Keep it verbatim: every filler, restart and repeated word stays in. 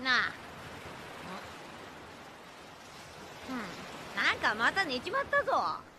なあ。うん。なんかまた寝ちまったぞ。